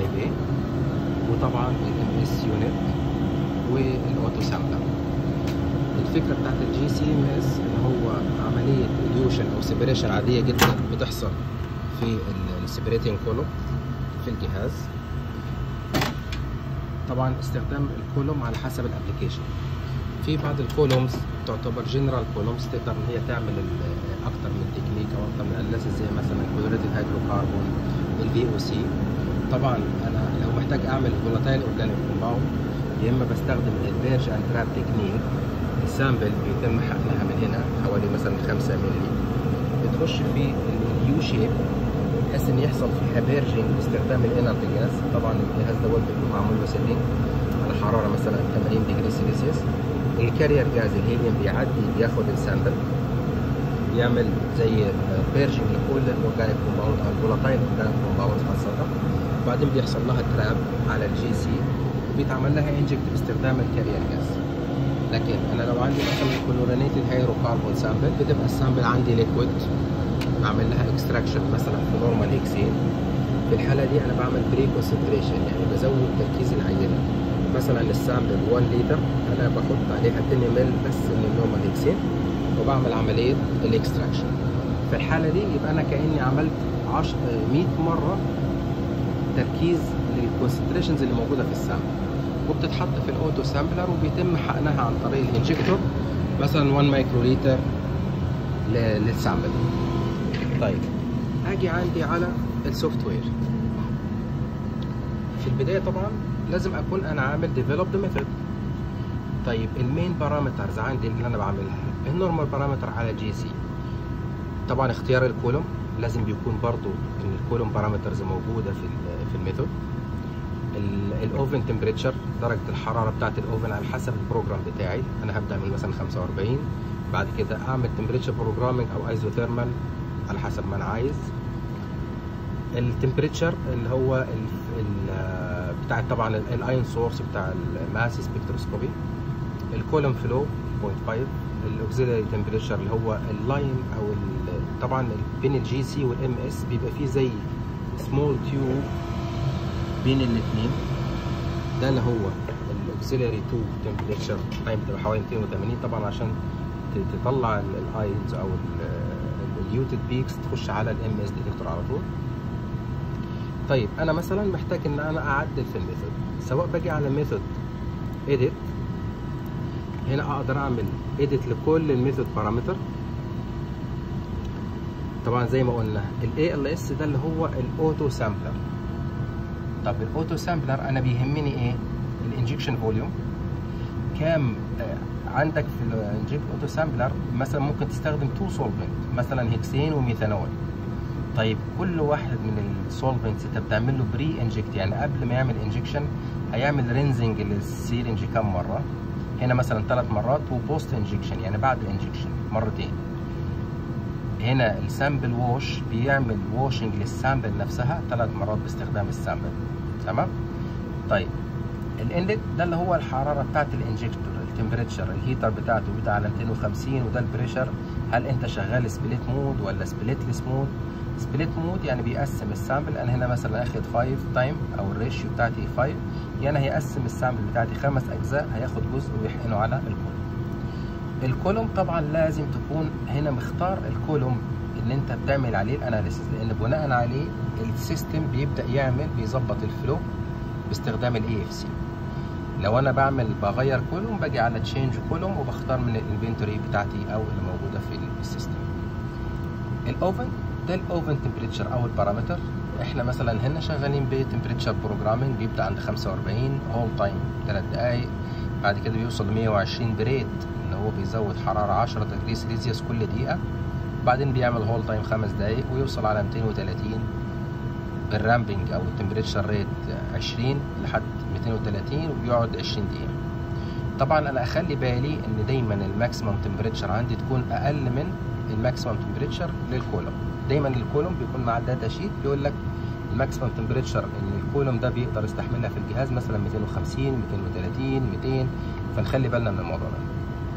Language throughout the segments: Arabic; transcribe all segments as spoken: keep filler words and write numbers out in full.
باي، وطبعا الام اس يونت والاوتو سامبلر. الفكره بتاعت الجي سي ام اس ان هو عمليه اليوشن او سيبريشن عاديه جدا بتحصل في السيبريتنج كولوم في الجهاز. طبعا استخدام الكولوم على حسب الابلكيشن. في بعض الكولومز تعتبر جنرال كولومز تقدر ان هي تعمل اكتر من تكنيك او اكتر من اناليسيس، زي مثلا كلوريتد هيدروكربون، الفي او سي. طبعا انا لو محتاج اعمل فولاتايل اورجانيك كومباوند يا اما بستخدم البيرج اند تراب تكنيك. السامبل بيتم حقنها من هنا حوالي مثلا خمسة مللي، بتخش في اليو شيب بحيث ان يحصل فيها بيرجنج باستخدام الانرت جاز. طبعا الجهاز ده بيكون معمول له سيتنج على حراره مثلا ثمانين ديجري سيلسيوس. الكارير جاز الهيليوم بيعدي بياخد السامبل، بيعمل زي بيرجنج لكل الاورجانيك كومباوند او الفولاتايل اورجانيك كومباوند خاصه، وبعدين بيحصل لها تراب على الجي سي وبيتعمل لها انجكت باستخدام الكارير جاز. لكن انا لو عندي مثلا كلورينيتد هيدروكربون سامبل، بتبقى السامبل عندي ليكويد، بعمل لها اكستراكشن مثلا في نورمال هيكسين. في الحاله دي انا بعمل بري كونسنتريشن، يعني بزود تركيز العينه. مثلا السامبل واحد لتر انا بحط عليها عشرة مللي بس من النورمال هيكسين وبعمل عمليه الاكستراكشن. في الحاله دي يبقى انا كاني عملت مية مره تركيز للكونسنتريشنز اللي موجوده في السامبل، وبتتحط في الاوتو سامبلر وبيتم حقنها عن طريق الانجكتور مثلا واحد مايكرو لتر للسامبل. طيب اجي عندي على السوفت وير. في البدايه طبعا لازم اكون انا عامل ديفلوبد ميثود. طيب المين بارامترز عندي اللي انا بعملها النورمال بارامتر على جي سي. طبعا اختيار الكولوم لازم بيكون برضو ان الكولوم بارامترز موجوده في في الميثود. الاوفن تمبريتشر درجه الحراره بتاعه الاوفن على حسب البروجرام بتاعي. انا هبدا من مثلا خمسة وأربعين، بعد كده اعمل تمبريتشر بروجرامينج او ايزوثيرمال على حسب ما انا عايز. التمبريتشر اللي هو ال ال بتاع طبعا الاين سورس بتاع الماس سبكتروسكوبي. الكولوم فلو صفر فاصلة خمسة. الاوكسيلاري تمبريتشر اللي هو اللاين او طبعا بين الجي سي والام اس بيبقى فيه زي سمول تيوب بين الاثنين، ده اللي هو الاوكسيلاري تو تمبريتشر تايم بتبقى حوالي مئتين وثمانين طبعا عشان تطلع الاينز او اليوتد بيكس تخش على الام اس ديتكتور على طول. طيب انا مثلا محتاج ان انا اعدل في الميثود، سواء باجي على ميثود اديت، هنا اقدر اعمل اديت لكل الميثود بارامتر. طبعا زي ما قلنا الاي ال اس ده اللي هو الاوتو سامبلر. طب الاوتو سامبلر انا بيهمني ايه؟ الانجكشن فوليوم كام آه عندك في الانجكت اوتو سامبلر. مثلا ممكن تستخدم تو سولفنت مثلا هيكسين وميثانول. طيب كل واحد من السولفنتس انت بتعمل له بري انجكت، يعني قبل ما يعمل انجكشن هيعمل رينزنج للسيرنج كام مره. هنا مثلا ثلاث مرات، وبوست انجكشن يعني بعد الانجكشن مرتين. هنا السامبل ووش بيعمل ووشنج للسامبل نفسها ثلاث مرات باستخدام السامبل. تمام؟ طيب الانلت ده اللي هو الحراره بتاعت الانجكتور، التمبريتشر الهيتر بتاعته بتاع على مئتين وخمسين، وده البريشر. هل انت شغال سبليت مود ولا سبليتلس مود؟ سبليت مود يعني بيقسم السامبل. انا هنا مثلا اخد خمسة تايم او الريشيو بتاعتي خمسة، يعني هيقسم السامبل بتاعتي خمس اجزاء، هياخد جزء ويحقنه على الكولوم. الكولوم طبعا لازم تكون هنا مختار الكولوم اللي انت بتعمل عليه الاناليسيس، لان بناء عليه السيستم بيبدا يعمل بيظبط الفلو باستخدام الاي اف سي. لو انا بعمل بغير كولوم باجي على تشينج كولوم وبختار من الانفنتوري بتاعتي او اللي موجوده في السيستم. الاوفن ده الاوفن تمبريتشر او البارامتر. احنا مثلا هنا شغالين بتمبريتشر بروجرامينج بيبدا عند خمسة وأربعين، هول تايم ثلاث دقائق، بعد كده بيوصل ل مئة وعشرين بريد اللي هو بيزود حراره عشرة دجري سيلسيوس كل دقيقه، بعدين بيعمل هول تايم خمس دقائق ويوصل على مئتين وثلاثين بالرامبنج او التمبريتشر ريت عشرين لحد مئتين وثلاثين وبيقعد عشرين دقيقه. طبعا انا اخلي بالي ان دايما الماكسيمم تمبريتشر عندي تكون اقل من الماكسيمم تمبريتشر للكولوم. دايما الكولوم بيكون مع الداتا شيت بيقول لك الماكسيمم تمبريتشر ان الكولوم ده بيقدر يستحملها في الجهاز مثلا مئتين وخمسين، مئتين وثلاثين، مئتين، فنخلي بالنا من الموضوع ده.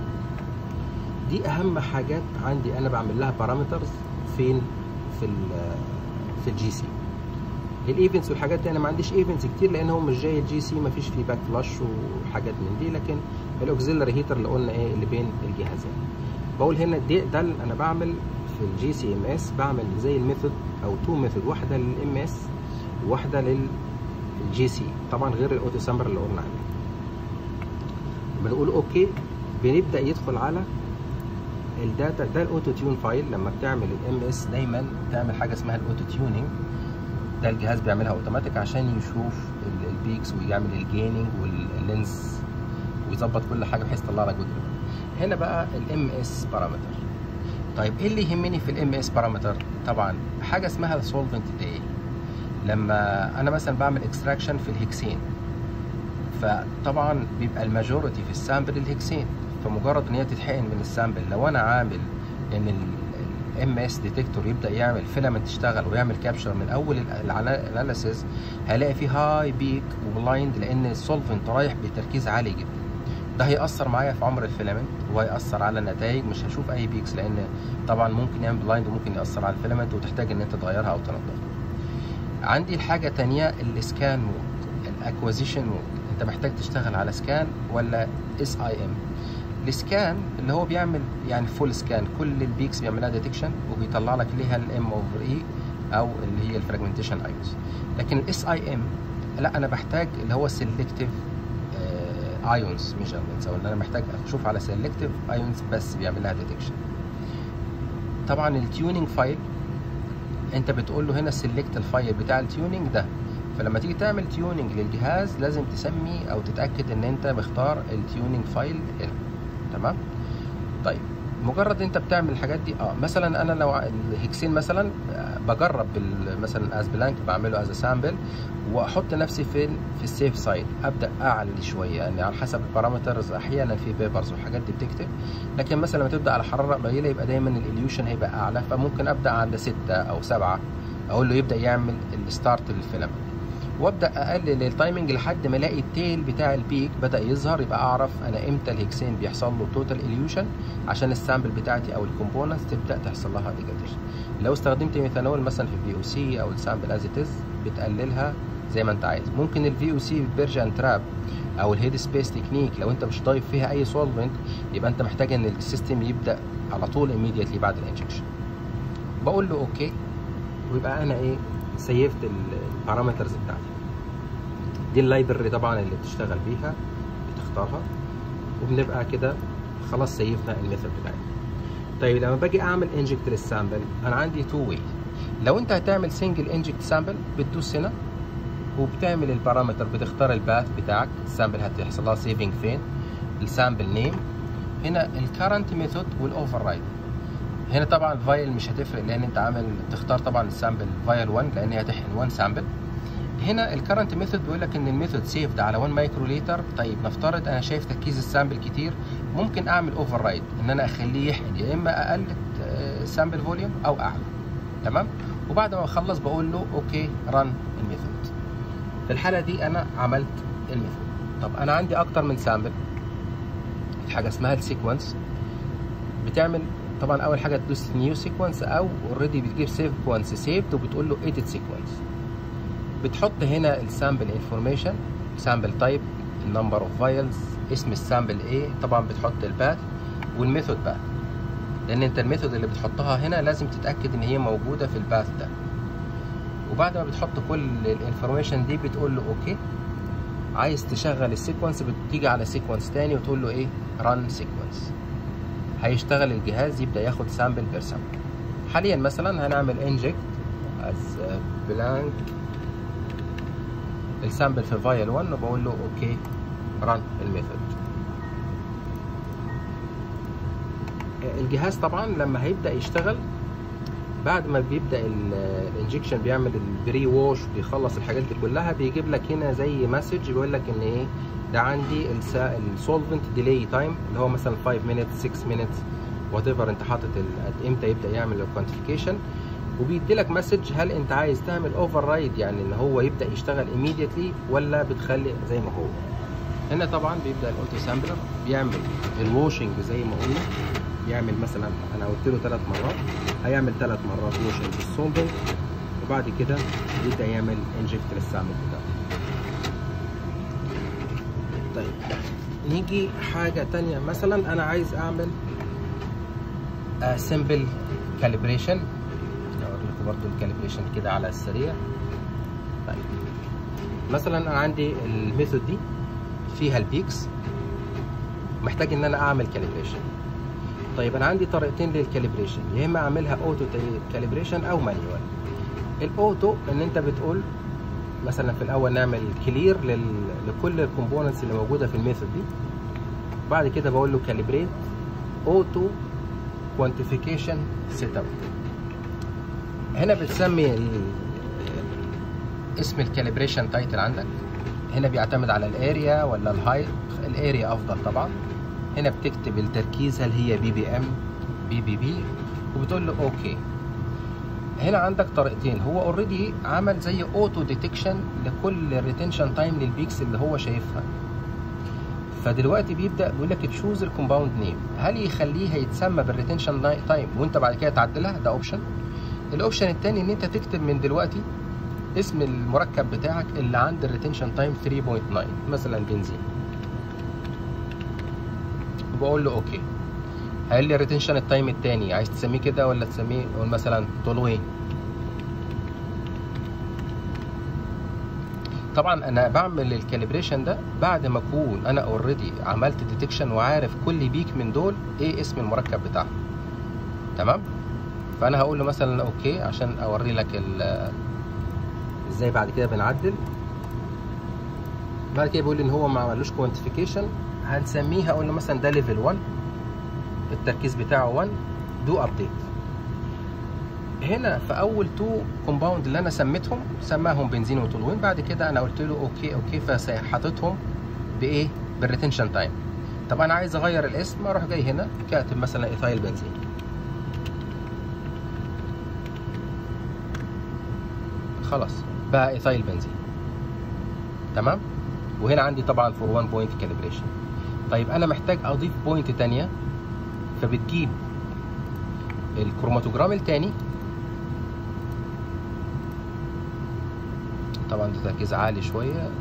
دي اهم حاجات عندي انا بعمل لها بارامترز فين في ال في الجي سي. للايفنتس والحاجات دي انا ما عنديش ايفنتس كتير لان هو مش جاي الجي سي ما فيش فيه باك فلاش وحاجات من دي، لكن الاوكسيلري هيتر اللي قلنا ايه اللي بين الجهازين. بقول هنا دي ده انا بعمل في الجي سي ام اس بعمل زي الميثود او تو ميثود، واحده للام اس وواحده للجي سي طبعا غير الاوتو سامبلر اللي قلنا عليه. بنقول اوكي، بنبدا يدخل على الداتا ده الاوتو تيون فايل. لما بتعمل الام اس دايما بتعمل حاجه اسمها الاوتو تيوننج، ده الجهاز بيعملها اوتوماتيك عشان يشوف البيكس ويعمل الجيننج واللينس ويظبط كل حاجه بحيث يطلع لك جود ريبورت. هنا بقى الام اس بارامتر. طيب ايه اللي يهمني في الام اس بارامتر؟ طبعا حاجه اسمها السولفنت داي. لما انا مثلا بعمل اكستراكشن في الهكسين، فطبعا بيبقى الماجوريتي في السامبل الهكسين، فمجرد ان هي تتحقن من السامبل لو انا عامل ان الام اس ديتكتور يبدا يعمل فيلامنت تشتغل ويعمل كابشر من اول الاناليسيز، هلاقي فيه هاي بيك وبلايند لان السولفنت رايح بتركيز عالي جدا. ده هيأثر معايا في عمر الفيلامنت وهيأثر على النتائج، مش هشوف اي بيكس لان طبعا ممكن يعمل بلايند وممكن يأثر على الفيلامنت وتحتاج ان انت تغيرها او تنضفها. عندي الحاجه تانية السكان مود، الاكوزيشن مود. انت محتاج تشتغل على سكان ولا اس اي ام؟ السكان اللي هو بيعمل يعني فول سكان، كل البيكس بيعملها ديتكشن وبيطلع لك ليها الام اوفر اي او اللي هي الفراجمنتيشن ايونز. لكن الاس اي ام لا، انا بحتاج اللي هو سيلكتيف ايونز ميجرمنتس، او ان انا محتاج اشوف على سيلكتيف ايونز بس بيعمل لها ديتكشن. طبعا التيوننج فايل انت بتقول له هنا سيلكت الفايل بتاع التيوننج ده، فلما تيجي تعمل تيوننج للجهاز لازم تسمي او تتاكد ان انت مختار التيوننج فايل هنا. تمام؟ طيب مجرد انت بتعمل الحاجات دي اه مثلا انا لو الهكسين مثلا بجرب مثلا از بلانك بعمله از سامبل واحط نفسي في في السيف سايد، ابدا اعلي شويه يعني على حسب البارامترز. احيانا في بيبرز والحاجات دي بتكتب، لكن مثلا لما تبدا على حراره قليله يبقى دايما الاليوشن هيبقى اعلى، فممكن ابدا عند ستة او سبعة اقول له يبدا يعمل الستارت للفيلامنت، وابدا اقلل التايمنج لحد ما الاقي التيل بتاع البيك بدا يظهر، يبقى اعرف انا امتى الهكسين بيحصل له توتال اليوشن عشان السامبل بتاعتي او الكومبوننتس تبدا تحصل لها ديجريديشن. لو استخدمت ميثانول مثلا في الفي او سي او السامبل از ات بتقللها زي ما انت عايز. ممكن الفي او سي بيرجن تراب او الهيد سبيس تكنيك لو انت مش ضايف فيها اي سولفنت يبقى انت محتاج ان السيستم يبدا على طول immediately بعد الانجكشن. بقول له اوكي، ويبقى انا ايه سيفت البارامترز بتاعتي. دي اللايبرري طبعا اللي بتشتغل بيها بتختارها، وبنبقى كده خلاص سيفنا الميثود بتاعتنا. طيب لما باجي اعمل انجكت للسامبل انا عندي تو واي. لو انت هتعمل سنجل انجكت سامبل بتدوس هنا وبتعمل البارامتر، بتختار الباث بتاعك، السامبل هتحصل لها سيفنج فين، السامبل نيم، هنا الكرنت ميثود والاوفر رايد. هنا طبعا الفايل مش هتفرق لان انت عامل تختار طبعا السامبل فايل واحد لان هي هتحقن واحد سامبل. هنا الكرنت ميثود بيقول لك ان الميثود سيفد على واحد مايكرو لتر. طيب نفترض انا شايف تركيز السامبل كتير، ممكن اعمل اوفر رايد ان انا اخليه يحقن يا اما اقل سامبل فوليوم او اعلى. تمام؟ وبعد ما اخلص بقول له اوكي ران الميثود. في الحاله دي انا عملت الميثود. طب انا عندي اكتر من سامبل، حاجه اسمها السيكونس. بتعمل طبعا اول حاجه تدوس نيو سيكونس او اوريدي بتجيب سيكونس سيفد وبتقول له اديت سيكونس. بتحط هنا السامبل انفورميشن، سامبل تايب، النمبر اوف فايلز، اسم السامبل ايه، طبعا بتحط الباث والميثود بقى، لان انت الميثود اللي بتحطها هنا لازم تتاكد ان هي موجوده في الباث ده. وبعد ما بتحط كل الانفورميشن دي بتقول له اوكي. عايز تشغل السيكونس بتيجي على سيكونس تاني وتقول له ايه ران سيكونس. هيشتغل الجهاز يبدا ياخد سامبل بير سامبل. حاليا مثلا هنعمل انجكت از بلانك السامبل في فايل واحد وبقول له اوكي ران الميثود. الجهاز طبعا لما هيبدا يشتغل بعد ما بيبدا الانجكشن بيعمل البري ووش بيخلص الحاجات دي كلها، بيجيب لك هنا زي مسج بيقول لك ان ايه ده عندي السولفنت ديلي تايم اللي هو مثلا خمسة مينتس ستة مينتس وات ايفر انت حاطط امتى يبدا يعمل الكوانتيفيكيشن، وبيدي لك مسج هل انت عايز تعمل اوفر رايد يعني ان هو يبدا يشتغل immediately ولا بتخلي زي ما هو. هنا طبعا بيبدا الاوتو سامبلر بيعمل الواشنج زي ما قلنا، يعمل مثلا انا قلت له ثلاث مرات هيعمل ثلاث مرات واشنج بالسولفنت وبعد كده يبدا يعمل انجكت للسامبل بتاعه. طيب نيجي حاجه تانية، مثلا انا عايز اعمل سمبل كاليبريشن، اوري لكم برضو الكاليبريشن كده على السريع. طيب مثلا انا عندي الميثود دي فيها البيكس، محتاج ان انا اعمل كاليبريشن. طيب انا عندي طريقتين للكاليبريشن، يا اما اعملها اوتو كاليبريشن او مانيوال. الاوتو ان انت بتقول مثلا في الاول نعمل كلير لل... لكل الكومبوننتس اللي موجوده في الميثود دي، بعد كده بقول له كاليبريت اوتو كوانتيفيكيشن سيت اب. هنا بتسمي ال... اسم الكاليبريشن تايتل عندك، هنا بيعتمد على الاريا ولا الهايت، الاريا افضل طبعا. هنا بتكتب التركيز هل هي بي بي ام بي بي بي وبتقول له اوكي. هنا عندك طريقتين، هو اوريدي عمل زي اوتو ديتكشن لكل الريتنشن تايم للبيكس اللي هو شايفها. فدلوقتي بيبدا بيقول لك تشوز الكومباوند نيم، هل يخليها يتسمى بالريتنشن تايم وانت بعد كده تعدلها؟ ده اوبشن. الاوبشن الثاني ان انت تكتب من دلوقتي اسم المركب بتاعك اللي عند الريتنشن تايم ثلاثة فاصلة تسعة، مثلا بنزين، وبقول له اوكي. هيقول لي الريتنشن التايم الثاني عايز تسميه كده ولا تسميه مثلا تولوين. طبعا انا بعمل الكاليبريشن ده بعد ما اكون انا اوريدي عملت ديتكشن وعارف كل بيك من دول ايه اسم المركب بتاعها. تمام؟ فانا هقول له مثلا اوكي عشان اوري لك ازاي بعد كده بنعدل. بعد كده بيقول لي ان هو ما عملوش كوانتيفيكيشن، هنسميه هقول له مثلا ده ليفل واحد، التركيز بتاعه واحد، دو ابديت. هنا في اول تو كومباوند اللي انا سميتهم سماهم بنزين وتولوين، بعد كده انا قلت له اوكي اوكي فحاططهم بايه؟ بالريتنشن تايم. طب انا عايز اغير الاسم، اروح جاي هنا كاتب مثلا ايثايل بنزين. خلاص بقى ايثايل بنزين. تمام؟ وهنا عندي طبعا فور واحد بوينت كاليبريشن. طيب انا محتاج اضيف بوينت ثانيه، فبتجيب الكروماتوجرام الثاني، طبعا ده تركيز عالي شويه،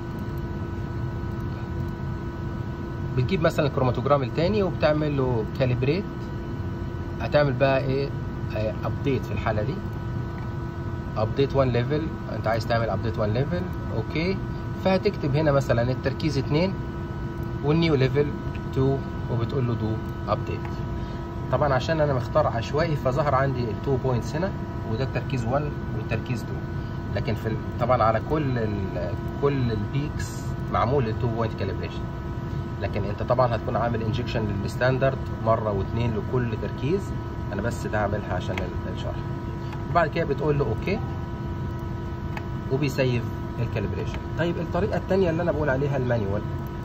بتجيب مثلا الكروماتوجرام الثاني وبتعمل له كاليبريت. هتعمل بقى ايه؟ ابديت في الحاله دي، ابديت واحد ليفل، انت عايز تعمل ابديت واحد ليفل، اوكي. فهتكتب هنا مثلا التركيز اتنين والنيو ليفل اتنين وبتقول له دو ابديت. طبعا عشان انا مختار عشوائي فظهر عندي التو بوينتس هنا، وده التركيز واحد والتركيز اتنين، لكن في طبعا على كل ال كل البيكس معمول التو بوينت كاليبريشن. لكن انت طبعا هتكون عامل انجكشن للستاندرد مره واثنين لكل تركيز، انا بس ده عاملها عشان الشرح. وبعد كده بتقول له اوكي وبيسيف الكاليبريشن. طيب الطريقه الثانيه اللي انا بقول عليها المانيوال.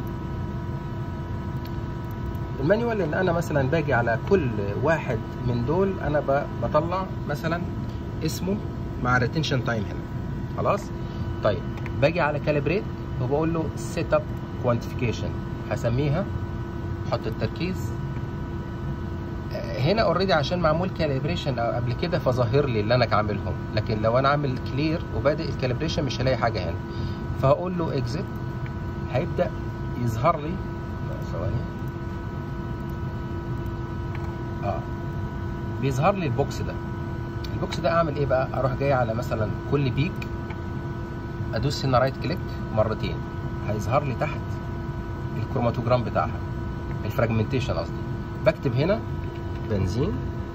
المانيوال ان انا مثلا باجي على كل واحد من دول انا بطلع مثلا اسمه مع الريتنشن تايم هنا. خلاص؟ طيب باجي على كاليبريت وبقول له سيت اب كوانتيفيكيشن، هسميها، احط التركيز هنا اوريدي عشان معمول كاليبريشن قبل كده فظاهر لي اللي انا عاملهم، لكن لو انا عامل كلير وبادئ الكاليبريشن مش هلاقي حاجه هنا. فهقول له اكزيت، هيبدا يظهر لي ثواني اه بيظهر لي البوكس ده. البوكس ده اعمل ايه بقى؟ اروح جاي على مثلا كل بيك، ادوس هنا رايت كليك مرتين، هيظهر لي تحت الكروماتوجرام بتاعها، الفراجمنتيشن قصدي. بكتب هنا بنزين،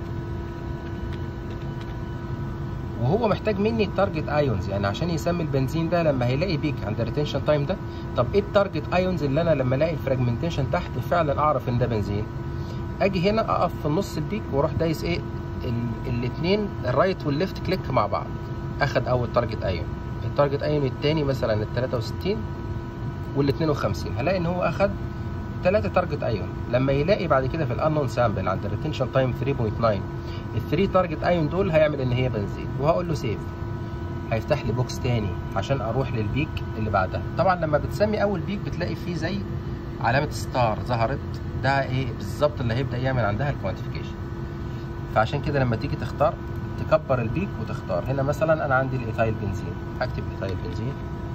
وهو محتاج مني التارجت ايونز، يعني عشان يسمي البنزين ده لما هيلاقي بيك عند الريتنشن تايم ده، طب ايه التارجت ايونز اللي انا لما الاقي الفراجمنتيشن تحت فعلا اعرف ان ده بنزين؟ اجي هنا اقف في النص البيك واروح دايس ايه؟ الاثنين الرايت والليفت كليك مع بعض، اخد اول تارجت ايون. التارجت ايون الثاني مثلا ال ثلاثة وستين وال اثنين وخمسين، هلاقي ان هو اخد ثلاثة تارجت ايون. لما يلاقي بعد كده في الانون سامبل عند الريتنشن تايم ثلاثة فاصلة تسعة الثري تارجت ايون دول هيعمل ان هي بنزين، وهقول له سيف. هيفتح لي بوكس تاني عشان اروح للبيك اللي بعدها. طبعا لما بتسمي اول بيك بتلاقي فيه زي علامه ستار ظهرت، ده ايه بالظبط اللي هيبدا يعمل عندها الكوانتيفيكيشن. فعشان كده لما تيجي تختار تكبر البيك وتختار. هنا مثلا انا عندي الايثايل بنزين، هكتب ايثايل بنزين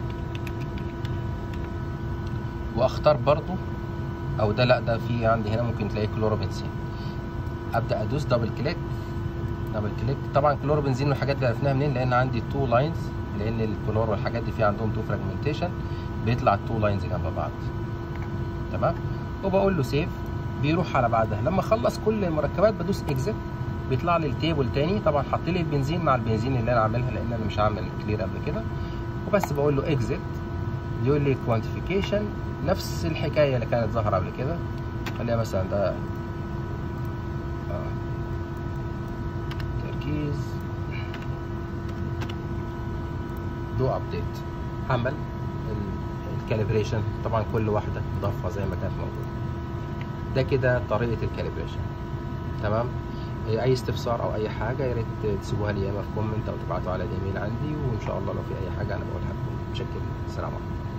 واختار برضو، او ده لا ده في عندي هنا ممكن تلاقي كلوروبنزين. ابدا ادوس دبل كليك دبل كليك. طبعا كلوروبنزين من الحاجات اللي عرفناها منين؟ لان عندي تو لاينز، لان الكلور والحاجات دي في عندهم تو فراجمنتيشن، بيطلع التو لاينز جنب بعض. تمام. وبقول له سيف، بيروح على بعدها. لما اخلص كل المركبات بدوس اكزit، بيطلع لي التيبل تاني. طبعا حط لي البنزين مع البنزين اللي انا عاملها، لان انا مش عامل كلير قبل كده. وبس بقول له اكزit، يقول لي كوانتيفيكيشن، نفس الحكايه اللي كانت ظاهره قبل كده. خليها مثلا ده آه. تركيز، دو ابديت، حمل الكاليبريشن. طبعا كل واحده ضافها زي ما كانت موجوده. ده كده طريقه الكاليبريشن. تمام. اي استفسار او اي حاجه يا ريت تسيبوها لي يا اما في كومنت او تبعتوا على الايميل عندي، وان شاء الله لو في اي حاجه انا بقولها لكم. متشكر. السلام عليكم.